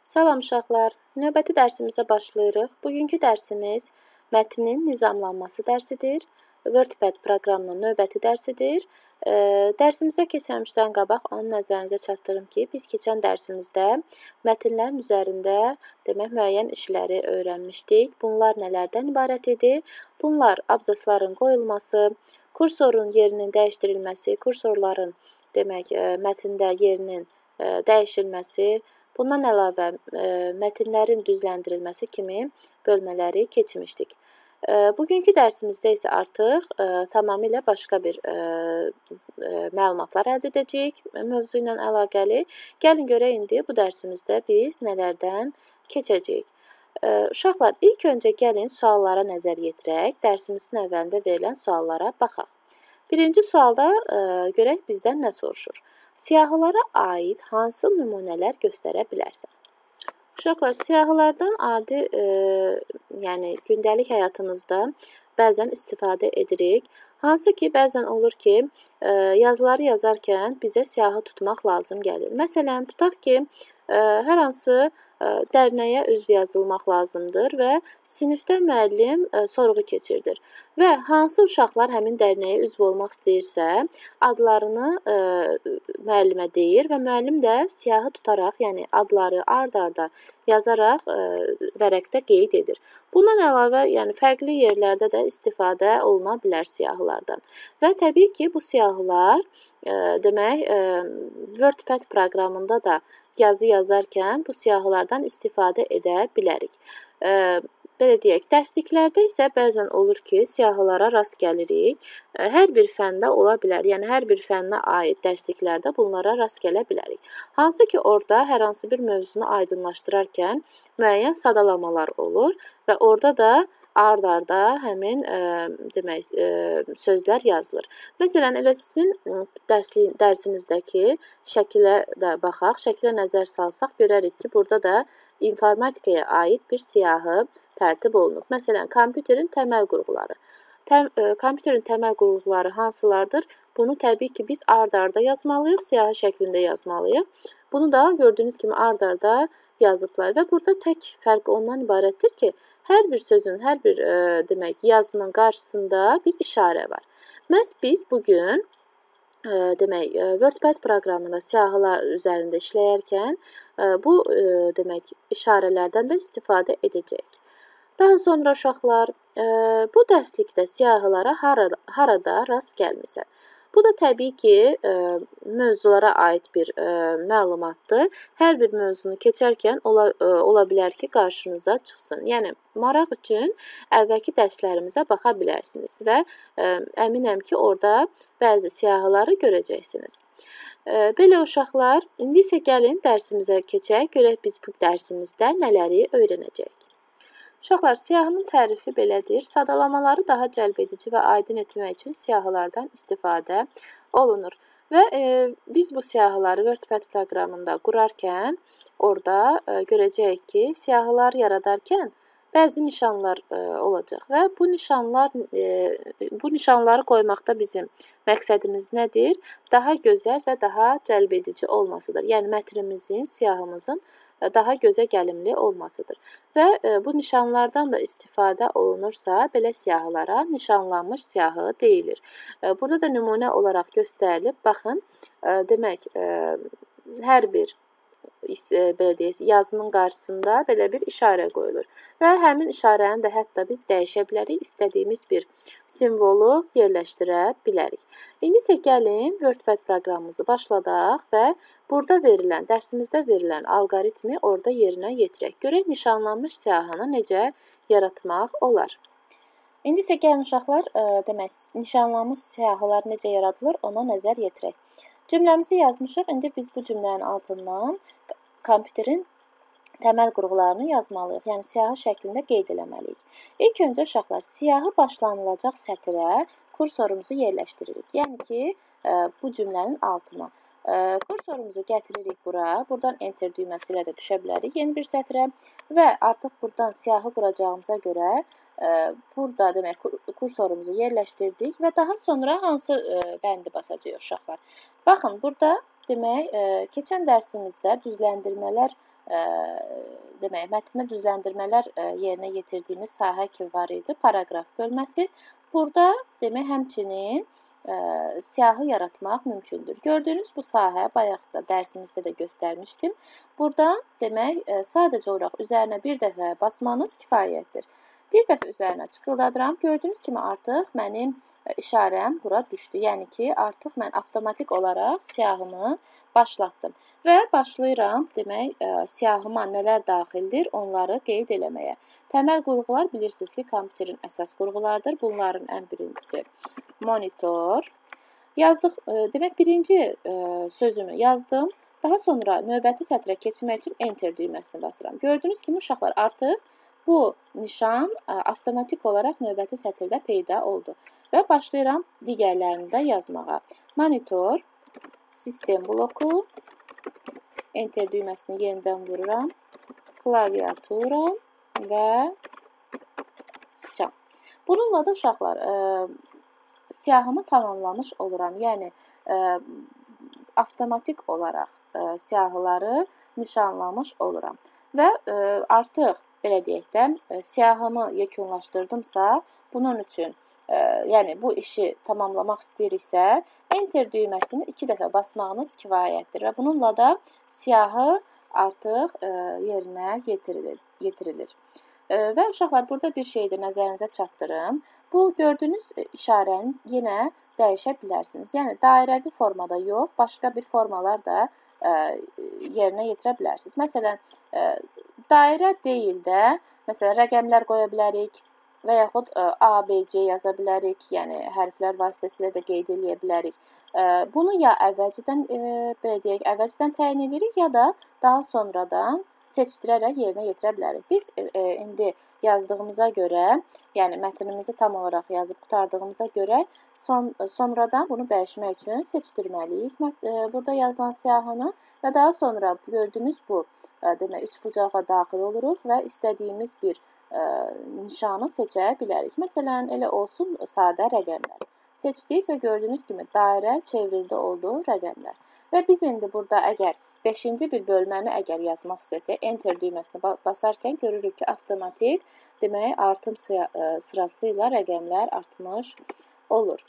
Salam uşaqlar, növbəti dərsimizə başlayırıq. Bugünkü dərsimiz mətnin nizamlanması dərsidir. WordPad proqramının növbəti dərsidir. Dərsimizə keçməmişdən qabaq onu nəzərinizə çatdırım ki, biz keçən dərsimizdə mətnlərin üzərində müəyyən işləri öyrənmişdik. Bunlar nələrdən ibarət idi? Bunlar abzasların qoyulması, kursorun yerinin dəyişdirilməsi, kursorların mətndə yerinin dəyişilməsi, bundan əlavə mətnlərin düzləndirilməsi kimi bölmələri keçmişdik. Bugünkü dərsimizdə isə artıq tamamilə başqa bir məlumatlar əldə edəcəyik mövzu ilə əlaqəli. Gəlin görək indi bu dərsimizdə biz nələrdən keçəcəyik. Uşaqlar, ilk öncə gəlin suallara nəzər yetirək, dərsimizin əvvəlində verilən suallara baxaq. Birinci sualda görək bizdən nə soruşur? Siyahılara aid hansı nümunələr göstərə bilərsən? Uşaqlar, siyahılardan adi, yəni gündəlik həyatımızda bəzən istifadə edirik. Hansı ki, bəzən olur ki, yazıları yazarkən bizə siyahı tutmaq lazım gəlir. Məsələn, tutaq ki, hər hansı dərnəyə üzv yazılmaq lazımdır və sinifdə müəllim sorğu keçirdir. Və hansı uşaqlar həmin dərnəyə üzv olmaq istəyirsə, adlarını müəllimə deyir və müəllim də siyahı tutaraq, yəni adları ard-arda yazaraq vərəqdə qeyd edir. Bundan əlavə, yəni fərqli yerlərdə də istifadə oluna bilər siyahılardan. Və təbii ki, bu siyahılar WordPad proqramında da yazı yazarkən bu siyahılardan istifadə edə bilərik. Belə deyək, dərsliklərdə isə bəzən olur ki, siyahılara rast gəlirik. Hər bir fəndə ola bilər, yəni hər bir fənnə aid dərsliklərdə bunlara rast gələ bilərik. Hansı ki, orada hər hansı bir mövzunu aydınlaşdırarkən müəyyən sadalamalar olur və orada da ard-arda həmin sözlər yazılır. Məsələn, elə sizin dərsinizdəki şəkilə də baxaq, şəkilə nəzər salsaq görərik ki, burada da informatikaya aid bir siyahı tərtib olunub. Məsələn, kompüterin təməl qurğuları. Kompüterin təməl qurğuları hansılardır? Bunu təbii ki, biz ard-arda yazmalıyıq, siyahı şəklində yazmalıyıq. Bunu da gördüyünüz kimi ard-arda yazıblar və burada tək fərq ondan ibarətdir ki, hər bir sözün, hər bir yazının qarşısında bir işarə var. Məhz biz bugün WordPad proqramında siyahılar üzərində işləyərkən bu işarələrdən də istifadə edəcəyik. Daha sonra uşaqlar, bu dərslikdə siyahılara harada rast gəlmisən? Bu da təbii ki, mövzulara aid bir məlumatdır. Hər bir mövzunu keçərkən ola bilər ki, qarşınıza çıxsın. Yəni, maraq üçün əvvəlki dərslərimizə baxa bilərsiniz və əminəm ki, orada bəzi siyahıları görəcəksiniz. Belə uşaqlar, indi isə gəlin dərsimizə keçək, görək biz bu dərsimizdə nələri öyrənəcəyik. Uşaqlar, siyahının tərifi belədir. Sadalamaları daha cəlbedici və aydın etmək üçün siyahılardan istifadə olunur. Və biz bu siyahıları WordPad proqramında qurarkən orada görəcəyik ki, siyahılar yaradarkən bəzi nişanlar olacaq və bu nişanları qoymaqda bizim məqsədimiz nədir? Daha gözəl və daha cəlbedici olmasıdır. Yəni, mətnimizin, siyahımızın daha gözə gəlimli olmasıdır. Və bu nişanlardan da istifadə olunursa, belə siyahılara nişanlanmış siyahı deyilir. Burada da nümunə olaraq göstərilib. Baxın, demək, hər bir yazının qarşısında belə bir işarə qoyulur. Və həmin işarəni də hətta biz dəyişə bilərik, istədiyimiz bir simvolu yerləşdirə bilərik. İndi isə gəlin WordPad proqramımızı başladaq və burada verilən, dərsimizdə verilən alqoritmi orada yerinə yetirək. Görək, nişanlanmış siyahını necə yaratmaq olar. İndi isə gəlin uşaqlar, nişanlanmış siyahılar necə yaradılır, ona nəzər yetirək. Cümləmizi yazmışıq, indi biz bu cümlənin altından kompüterin təməl qurğularını yazmalıyıq, yəni siyahı şəklində qeyd eləməliyik. İlk öncə uşaqlar, siyahı başlanılacaq sətrə kursorumuzu yerləşdiririk. Yəni ki, bu cümlənin altına. Kursorumuzu gətiririk bura, buradan enter düyməsi ilə də düşə bilərik yeni bir sətrə və artıq buradan siyahı quracağımıza görə burada demək kursorumuzu yerləşdirdik və daha sonra hansı bəndi basacağıq uşaqlar. Baxın, burada demək keçən dərsimizdə düzləndirmələr demək, mətndə düzləndirmələr yerinə yetirdiyimiz sahə kimi var idi, paraqraf bölməsi. Burada demək, həmçinin siyahı yaratmaq mümkündür. Gördüyünüz bu sahə, bayaq da dərsimizdə də göstərmişdim. Burada demək, sadəcə olaraq üzərinə bir dəfə basmanız kifayətdir. Bir dəfə üzərinə çıqıldadıram. Gördüyünüz kimi artıq mənim işarəm bura düşdü. Yəni ki, artıq mən avtomatik olaraq siyahımı başlatdım. Və başlayıram, demək, siyahıma nələr daxildir, onları qeyd eləməyə. Təməl qurğular bilirsiniz ki, kompüterin əsas qurğulardır. Bunların ən birincisi monitor. Yazdıq, demək, birinci sözümü yazdım. Daha sonra növbəti sətrə keçmək üçün Enter düyməsini basıram. Gördüyünüz kimi, uşaqlar, artıq bu nişan avtomatik olaraq növbəti sətirdə peyda oldu. Və başlayıram digərlərini də yazmağa. Monitor, sistem bloku, Enter düyməsini yenidən vururam. Klaviatura və sıçan. Bununla da uşaqlar, siyahımı tamamlamış oluram. Yəni, avtomatik olaraq siyahıları nişanlamış oluram. Və artıq, belə deyək də, siyahımı yekunlaşdırdımsa, bunun üçün, yəni bu işi tamamlamaq istəyiriksə, Enter düyməsini 2 dəfə basmağınız kifayətdir və bununla da siyahı artıq yerinə yetirilir. Və uşaqlar, burada bir şeyi də nəzərinizə çatdırım. Bu gördüyünüz işarəni yenə dəyişə bilərsiniz. Yəni, dairəvi formada yox, başqa bir formalar da yerinə yetirə bilərsiniz. Məsələn, dairə deyil də, məsələn, rəqəmlər qoya bilərik və yaxud A, B, C yaza bilərik, yəni hərflər vasitəsilə də qeyd edə bilərik. Bunu ya əvvəlcədən, belə deyək, əvvəlcədən təyin edirik, ya da daha sonradan seçdirərək yerinə yetirə bilərik. Biz indi yazdığımıza görə, yəni mətnimizi tam olaraq yazıb qutardığımıza görə sonradan bunu dəyişmək üçün seçdirməliyik burada yazılan siyahını və daha sonra gördüyünüz bu demək, üçbucağa daxil oluruq və istədiyimiz bir nişanı seçə bilərik. Məsələn, elə olsun sadə rəqəmlər. Seçdik və gördüyünüz kimi dairə çevrildi oldu rəqəmlər. Və biz indi burada əgər 5-ci bir bölməni əgər yazmaq istəsək, Enter düyməsini basarkən görürük ki, avtomatik demək, artım sırası ilə rəqəmlər artmış olur.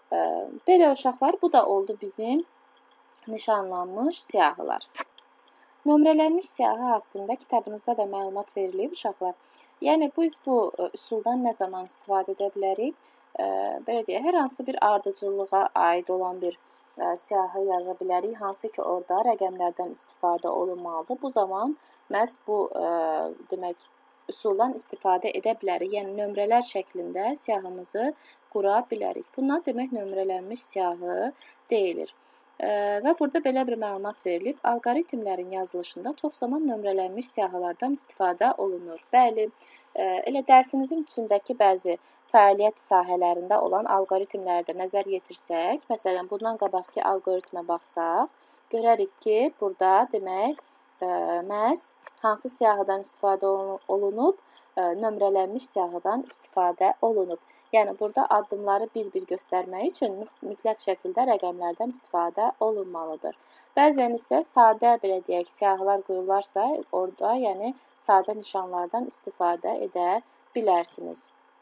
Belə uşaqlar, bu da oldu bizim nişanlanmış siyahılar. Nömrələnmiş siyahı haqqında kitabınızda da məlumat verilib uşaqlar. Yəni, biz bu üsuldan nə zaman istifadə edə bilərik? Belə deyək, hər hansı bir ardıcıllığa aid olan bir siyahı yaza bilərik, hansı ki, orada rəqəmlərdən istifadə olunmalıdır. Bu zaman məhz bu demək, üsuldan istifadə edə bilərik. Yəni, nömrələr şəklində siyahımızı qura bilərik. Buna demək, nömrələnmiş siyahı deyilir. Və burada belə bir məlumat verilib. Alqoritmlərin yazılışında çox zaman nömrələnmiş siyahılardan istifadə olunur. Bəli, elə dərsimizin içindəki bəzi fəaliyyət sahələrində olan alqoritmlərdə nəzər yetirsək, məsələn, bundan qabaqki alqoritmə baxsaq, görərik ki, burada demək, məhz hansı siyahıdan istifadə olunub, nömrələnmiş siyahıdan istifadə olunub. Yəni, burada addımları bir-bir göstərmək üçün mütləq şəkildə rəqəmlərdən istifadə olunmalıdır. Bəzən isə sadə, belə deyək, siyahılar qururlarsa, orada, yəni, sadə nişanlardan istifadə edə bilərsiniz.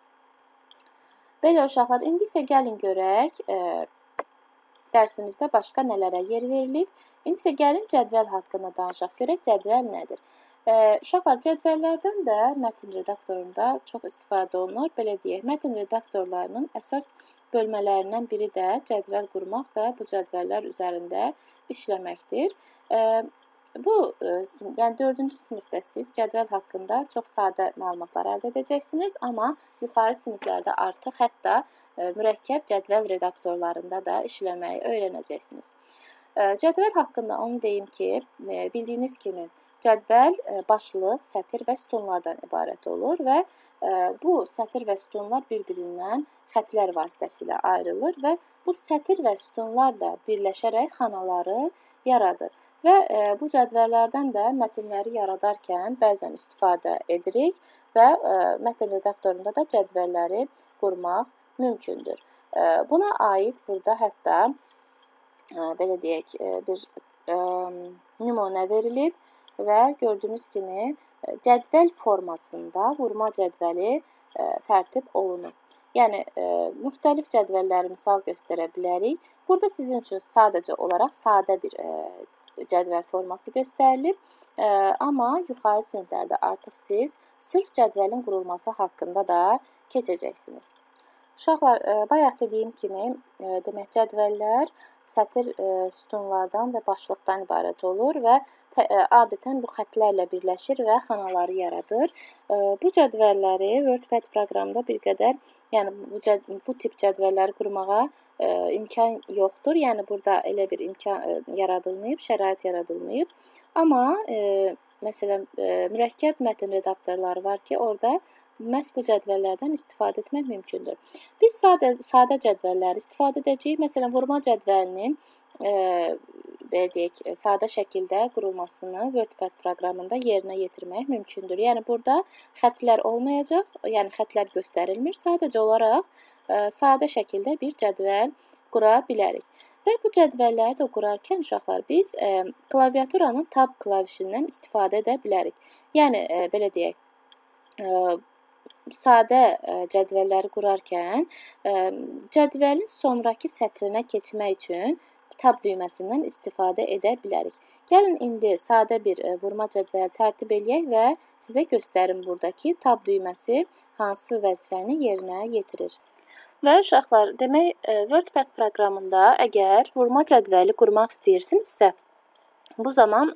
Belə uşaqlar, indi isə gəlin görək, dərsimizdə başqa nələrə yer verilib. İndi isə gəlin cədvəl haqqında danışaq. Görək, cədvəl nədir? Uşaqlar, cədvəllərdən də mətn redaktorunda çox istifadə olunur. Belə deyək, mətn redaktorlarının əsas bölmələrindən biri də cədvəl qurmaq və bu cədvəllər üzərində işləməkdir. Yəni 4-cü sinifdə siz cədvəl haqqında çox sadə məlumatlar əldə edəcəksiniz, amma yuxarı siniflərdə artıq hətta mürəkkəb cədvəl redaktorlarında da işləməyi öyrənəcəksiniz. Cədvəl haqqında onu deyim ki, bildiyiniz kimi cədvəl başlıq, sətir və sütunlardan ibarət olur və bu sətir və sütunlar bir-birindən xətlər vasitəsilə ayrılır və bu sətir və sütunlar da birləşərək xanaları yaradır. Və bu cədvəllərdən də mətnləri yaradarkən bəzən istifadə edirik və mətn redaktorunda da cədvəlləri qurmaq mümkündür. Buna aid burada hətta belə deyək, bir nümunə verilib. və gördüyünüz kimi cədvəl formasında vurma cədvəli tərtib olunub. Yəni, müxtəlif cədvəlləri misal göstərə bilərik. Burada sizin üçün sadəcə olaraq sadə bir cədvəl forması göstərilib. Amma yuxarı siniflərdə artıq siz sırf cədvəlin qurulması haqqında da keçəcəksiniz. Uşaqlar, bayaq dediyim kimi, demək cədvəllər sətir sütunlardan və başlıqdan ibarət olur və adətən bu xətlərlə birləşir və xanaları yaradır. Bu cədvəlləri WordPad proqramında bir qədər, yəni bu tip cədvəlləri qurmağa imkan yoxdur. Yəni burada elə bir imkan yaradılmayıb, şərait yaradılmayıb. Amma məsələn, mürəkkəb mətn redaktorları var ki, orada məhz bu cədvəllərdən istifadə etmək mümkündür. Biz sadə cədvəlləri istifadə edəcəyik. Məsələn, vurma cədvəlinin belə deyək, sadə şəkildə qurulmasını WordPad proqramında yerinə yetirmək mümkündür. Yəni burada xətlər olmayacaq, yəni xətlər göstərilmir. Sadəcə olaraq sadə şəkildə bir cədvəl qura bilərik. Və bu cədvəlləri də qurarkən uşaqlar biz klaviaturanın tab klavişindən istifadə edə bilərik. Yəni belə deyək, sadə cədvəlləri qurarkən cədvəlin sonrakı sətrinə keçmək üçün tab düyməsindən istifadə edə bilərik. Gəlin indi sadə bir vurma cədvəli tərtib eləyək və sizə göstərim buradakı tab düyməsi hansı vəzifəni yerinə yetirir. Və uşaqlar, demək, WordPad proqramında əgər vurma cədvəli qurmaq istəyirsinizsə, bu zaman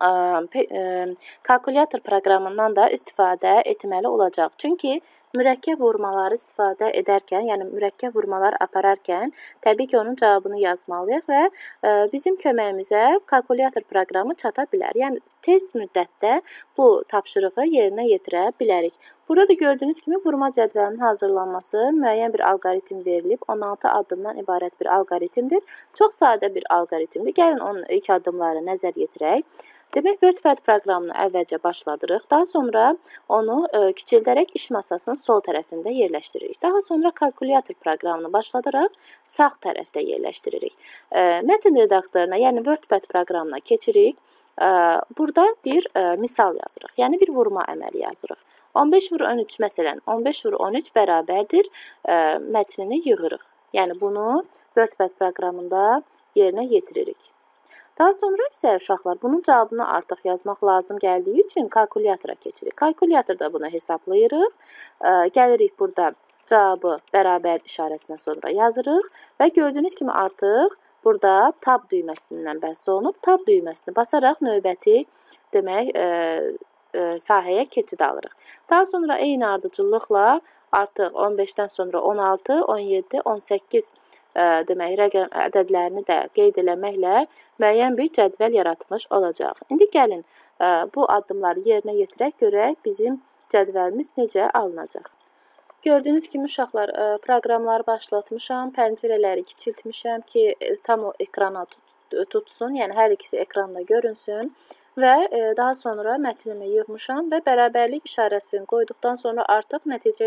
kalkulyator proqramından da istifadə etməli olacaq. Çünki mürəkkəb vurmaları istifadə edərkən, yəni mürəkkəb vurmalar apararkən təbii ki, onun cavabını yazmalıyıq və bizim köməyimizə kalkulyator proqramı çata bilər. Yəni tez müddətdə bu tapşırığı yerinə yetirə bilərik. Burada da gördüyünüz kimi vurma cədvəlinin hazırlanması müəyyən bir alqoritm verilib. 16 addımdan ibarət bir alqoritmdir. Çox sadə bir alqoritmdir. Gəlin onun ilk addımları nəzər yetirək. Demək, WordPad proqramını əvvəlcə başladırıq. Daha sonra onu kiçildərək iş masasının sol tərəfində yerləşdiririk. Daha sonra kalkulyator proqramını başladaraq sağ tərəfdə yerləşdiririk. Mətn redaktoruna, yəni WordPad proqramına keçirik. Burada bir misal yazırıq. Yəni bir vurma əməli yazırıq. 15 vur 13 məsələn, 15 vur 13 bərabərdir mətnini yığırıq. Yəni bunu WordPad proqramında yerinə yetiririk. Daha sonra isə uşaqlar bunun cavabını artıq yazmaq lazım gəldiyi üçün kalkulyatora keçirik. Kalkulyatorda bunu hesablayırıq. Gəlirik burada cavabı bərabər işarəsinə sonra yazırıq və gördüyünüz kimi artıq burada tab düyməsindən bəhs olunub. Tab düyməsini basaraq növbəti demək sahəyə keçid alırıq. Daha sonra eyni ardıcıllıqla artıq 15-dən sonra 16, 17, 18 demək rəqəm ədədlərini də qeyd eləməklə müəyyən bir cədvəl yaratmış olacaq. İndi gəlin bu addımları yerinə yetirək, görək bizim cədvəlimiz necə alınacaq. Gördüyünüz kimi uşaqlar proqramları başlatmışam, pəncərələri kiçiltmişəm ki tam o ekrana tutsun, yəni hər ikisi ekranda görünsün. Və daha sonra mətnimi yığmışam və bərabərlik işarəsini qoyduqdan sonra artıq nəticə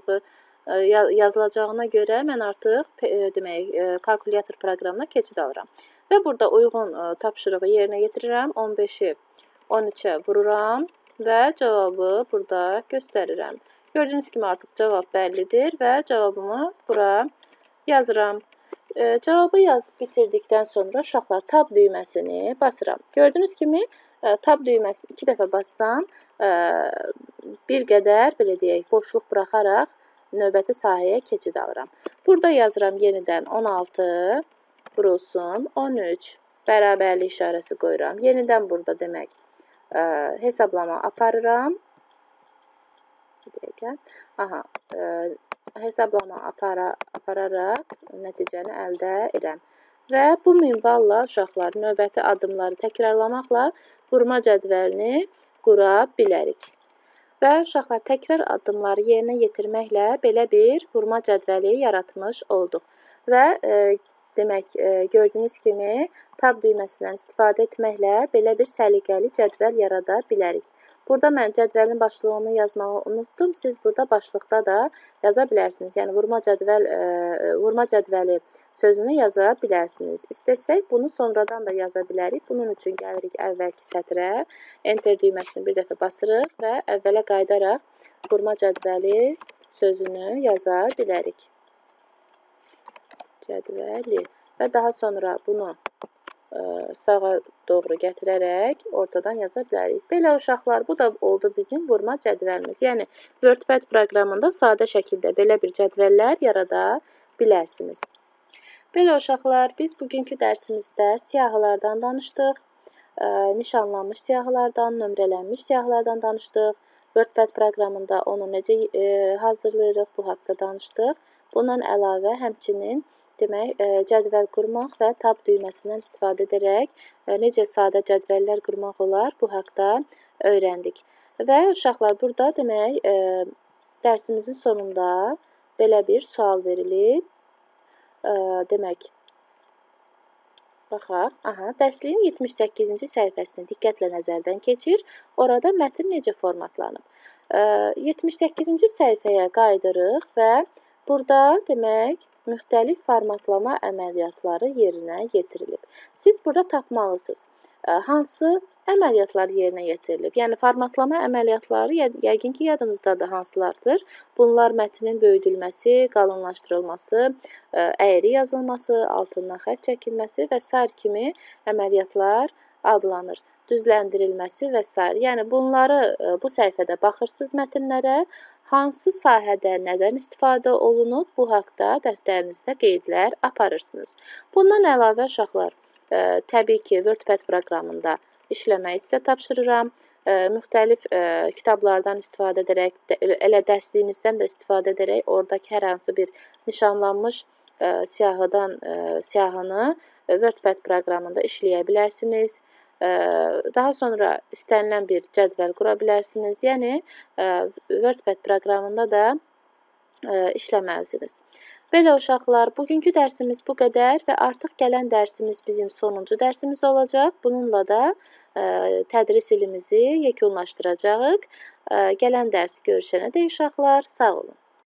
yazılacağına görə mən artıq demək kalkulyator proqramına keçid alıram. Və burada uyğun tapşırığı yerinə yetirirəm. 15-i 13-ə vururam və cavabı burada göstərirəm. Gördüyünüz kimi artıq cavab bəllidir və cavabımı bura yazıram. Cavabı yazıb bitirdikdən sonra uşaqlar tab düyməsini basıram. Gördüyünüz kimi tab düyməsini 2 dəfə bassam, bir qədər, belə deyək, boşluq buraxaraq növbəti sahəyə keçid alıram. Burada yazıram yenidən 16 vurulsun, 13 bərabərlik işarəsi qoyuram. Yenidən burada demək hesablama aparıram. Bir dəqiqə. Aha, hesablama apararaq nəticəni əldə edirəm. Və bu minvalla uşaqlar növbəti addımları təkrarlamaqla vurma cədvəlini qura bilərik. Və uşaqlar təkrar addımları yerinə yetirməklə belə bir vurma cədvəli yaratmış olduq. Və demək, gördüyünüz kimi tab düyməsindən istifadə etməklə belə bir səliqəli cədvəl yarada bilərik. Burada mən cədvəlin başlığını yazmağı unutdum. Siz burada başlıqda da yaza bilərsiniz. Yəni vurma cədvəli sözünü yaza bilərsiniz. İstəsək bunu sonradan da yaza bilərik. Bunun üçün gəlirik əvvəlki sətrə. Enter düyməsini bir dəfə basırıq və əvvələ qayıdaraq vurma cədvəli sözünü yaza bilərik. Cədvəli və daha sonra bunu sağa doğru gətirərək ortadan yaza bilərik. Belə uşaqlar, bu da oldu bizim vurma cədvəlimiz. Yəni, WordPad proqramında sadə şəkildə belə bir cədvəllər yarada bilərsiniz. Belə uşaqlar, biz bugünkü dərsimizdə siyahılardan danışdıq. Nişanlanmış siyahılardan, nömrələnmiş siyahılardan danışdıq. WordPad proqramında onu necə hazırlayırıq, bu haqda danışdıq. Bundan əlavə, həmçinin demək, cədvəl qurmaq və tab düyməsindən istifadə edərək necə sadə cədvəllər qurmaq olar, bu haqda öyrəndik. Və uşaqlar, burada demək, dərsimizin sonunda belə bir sual verilib. Demək, baxaq, dərsliyin 78-ci səhifəsini diqqətlə nəzərdən keçir. Orada mətn necə formatlanıb? 78-ci səhifəyə qayıdırıq və burada demək, müxtəlif formatlama əməliyyatları yerinə yetirilib. Siz burada tapmalısınız. Hansı əməliyyatlar yerinə yetirilib? Yəni, formatlama əməliyyatları yəqin ki, yadınızdadır hansılardır. Bunlar mətnin böyüdülməsi, qalınlaşdırılması, əyri yazılması, altından xətt çəkilməsi və sair kimi əməliyyatlar adlanır. Düzləndirilməsi və s. Yəni, bunları bu səhifədə baxırsınız mətnlərə, hansı sahədə nədən istifadə olunub, bu haqda dəftərinizdə qeydlər aparırsınız. Bundan əlavə, uşaqlar, təbii ki, WordPad proqramında işləməyi sizə tapşırıram. Müxtəlif kitablardan istifadə edərək, elə dərsliyinizdən də istifadə edərək, oradakı hər hansı bir nişanlanmış siyahını WordPad proqramında işləyə bilərsiniz. Daha sonra istənilən bir cədvəl qura bilərsiniz. Yəni, WordPad proqramında da işləməlisiniz. Belə uşaqlar, bugünkü dərsimiz bu qədər və artıq gələn dərsimiz bizim sonuncu dərsimiz olacaq. Bununla da tədris ilimizi yekunlaşdıracağıq. Gələn dərs görüşənədək uşaqlar, sağ olun.